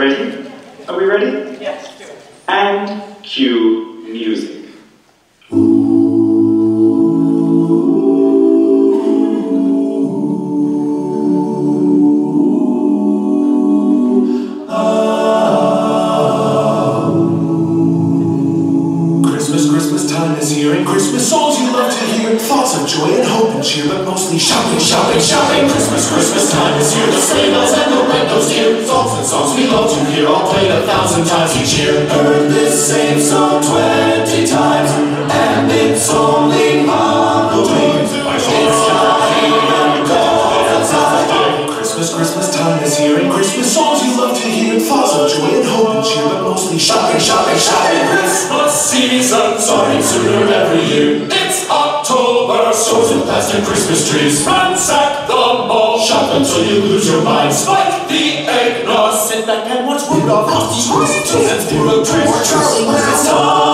Ready? Are we ready? Yes. And cue music. Christmas time is here, and Christmas songs you love to hear. Thoughts of joy and hope and cheer, but mostly shopping, shopping, shopping. Christmas time is here. The sleigh bells and the windows dear. Songs and songs we love to hear, all played 1,000 times each year. Heard this same song 20 times, and it's only Halloween. It's not even cold outside. Christmas time is here, and Christmas songs you love to hear. Thoughts of joy and hope and cheer, but mostly shopping, shopping, shopping. Christmas season starting sooner every year. It's October, stores with plastic Christmas trees. Ransack the mall, shop until you lose your mind. Spike the eggnog, sit back and watch Rudolph, Frosty, Toots, and Squirrel Trees. For Charlie, when it's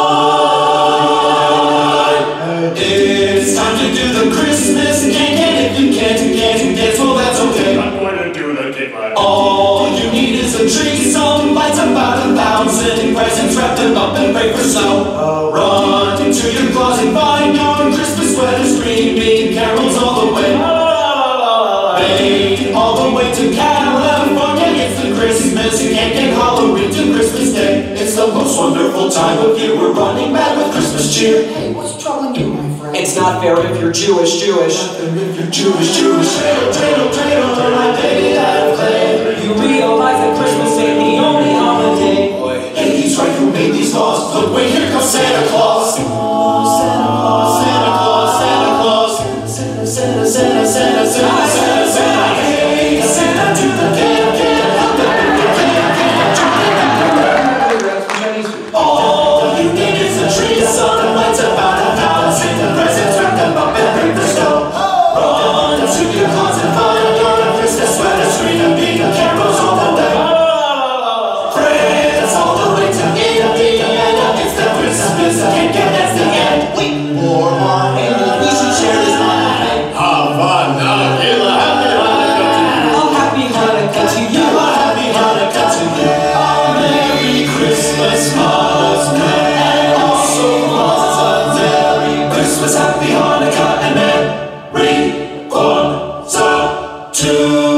time. It's time to do the Christmas cake, and if you can't dance, well that's okay. I'm going to do the cake right. All you need is a tree, some lights, about 1,000 presents, wrap them up and break for snow. Run into your closet, find your Christmas sweater, screaming carols all the way. Babe, all the way to California, it's the Christmas cake and Halloween to Christmas Day. It's the most wonderful time of year, we're running mad with Christmas cheer. Hey, what's troubling you, my friend? It's not fair if you're Jewish. If you're Jewish. Dreidel, I made it out of clay. You realize that Christmas ain't the only holiday. Hey, he's right, who made these laws? Look, wait, here comes Santa Claus. Santa Claus, Santa Claus, Santa Claus. Santa, Santa, Santa, Santa, Santa, Santa. Hey, Santa to the can. All you need is a tree, sun lights, about 1,000 presents, wrap them up and break the snow. Run to your closet, find your Christmas sweater, scream and beat the carols all the way. Friends all the way to the end. It's the Christmas cake and that's the end. Wait, more are we should share this night. Happy Hanukkah. Oh, happy Hanukkah to you. Happy Hanukkah to you. Merry Christmas, Hanukkah, and also Merry Christmas, Happy Hanukkah, and Merry Kwanzaa to